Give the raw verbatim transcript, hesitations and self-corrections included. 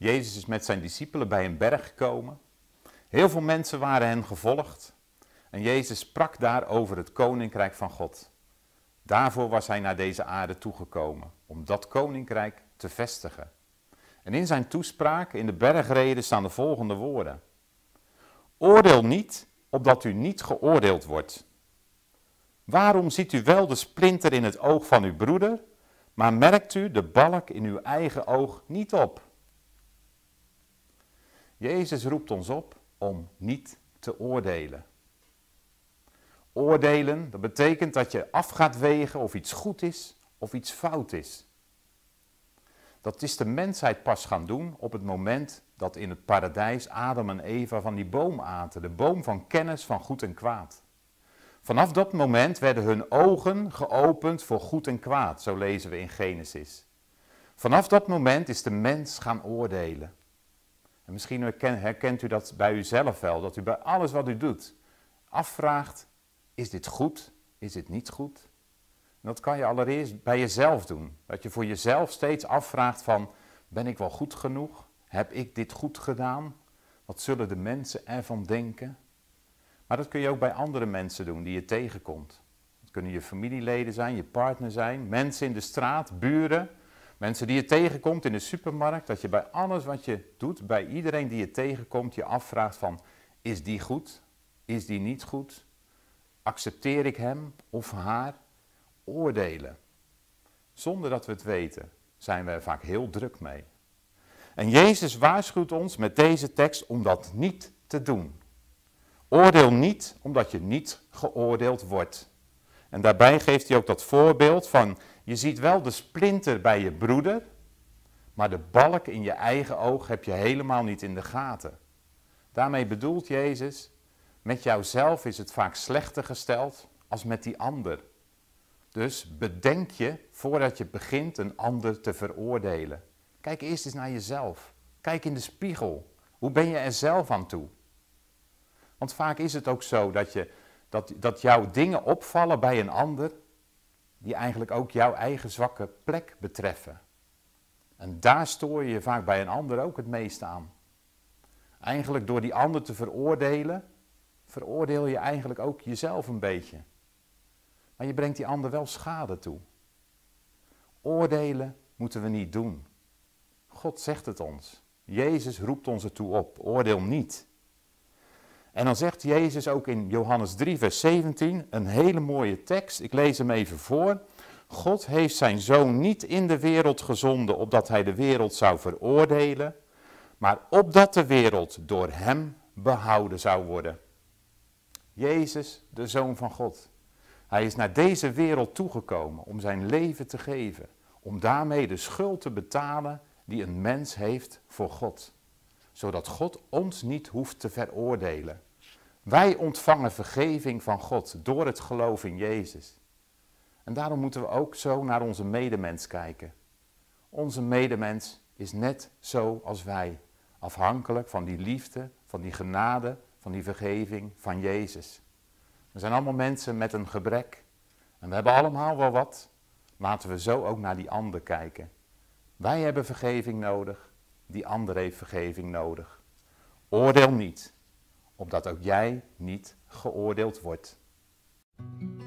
Jezus is met zijn discipelen bij een berg gekomen. Heel veel mensen waren hen gevolgd. En Jezus sprak daar over het koninkrijk van God. Daarvoor was hij naar deze aarde toegekomen, om dat koninkrijk te vestigen. En in zijn toespraak, in de bergrede, staan de volgende woorden. Oordeel niet, opdat u niet geoordeeld wordt. Waarom ziet u wel de splinter in het oog van uw broeder, maar merkt u de balk in uw eigen oog niet op? Jezus roept ons op om niet te oordelen. Oordelen, dat betekent dat je af gaat wegen of iets goed is of iets fout is. Dat is de mensheid pas gaan doen op het moment dat in het paradijs Adam en Eva van die boom aten, de boom van kennis van goed en kwaad. Vanaf dat moment werden hun ogen geopend voor goed en kwaad, zo lezen we in Genesis. Vanaf dat moment is de mens gaan oordelen. En misschien herkent u dat bij uzelf wel, dat u bij alles wat u doet afvraagt, is dit goed, is dit niet goed? En dat kan je allereerst bij jezelf doen. Dat je voor jezelf steeds afvraagt van, ben ik wel goed genoeg? Heb ik dit goed gedaan? Wat zullen de mensen ervan denken? Maar dat kun je ook bij andere mensen doen die je tegenkomt. Dat kunnen je familieleden zijn, je partner zijn, mensen in de straat, buren, mensen die je tegenkomt in de supermarkt. Dat je bij alles wat je doet, bij iedereen die je tegenkomt, je afvraagt van, is die goed? Is die niet goed? Accepteer ik hem of haar? Oordelen. Zonder dat we het weten, zijn we er vaak heel druk mee. En Jezus waarschuwt ons met deze tekst om dat niet te doen. Oordeel niet, omdat je niet geoordeeld wordt. En daarbij geeft hij ook dat voorbeeld van, je ziet wel de splinter bij je broeder, maar de balk in je eigen oog heb je helemaal niet in de gaten. Daarmee bedoelt Jezus, met jouzelf is het vaak slechter gesteld als met die ander. Dus bedenk je voordat je begint een ander te veroordelen. Kijk eerst eens naar jezelf. Kijk in de spiegel. Hoe ben je er zelf aan toe? Want vaak is het ook zo dat, je, dat, dat jouw dingen opvallen bij een ander, die eigenlijk ook jouw eigen zwakke plek betreffen. En daar stoor je je vaak bij een ander ook het meest aan. Eigenlijk door die ander te veroordelen, veroordeel je eigenlijk ook jezelf een beetje. Maar je brengt die ander wel schade toe. Oordelen moeten we niet doen. God zegt het ons. Jezus roept ons ertoe op. Oordeel niet. En dan zegt Jezus ook in Johannes drie vers zeventien, een hele mooie tekst. Ik lees hem even voor. God heeft zijn zoon niet in de wereld gezonden, opdat hij de wereld zou veroordelen, maar opdat de wereld door hem behouden zou worden. Jezus, de Zoon van God. Hij is naar deze wereld toegekomen om zijn leven te geven, om daarmee de schuld te betalen die een mens heeft voor God. Zodat God ons niet hoeft te veroordelen. Wij ontvangen vergeving van God door het geloof in Jezus. En daarom moeten we ook zo naar onze medemens kijken. Onze medemens is net zo als wij, afhankelijk van die liefde, van die genade, van die vergeving van Jezus. We zijn allemaal mensen met een gebrek en we hebben allemaal wel wat. Laten we zo ook naar die ander kijken. Wij hebben vergeving nodig, die ander heeft vergeving nodig. Oordeel niet, opdat ook jij niet geoordeeld wordt.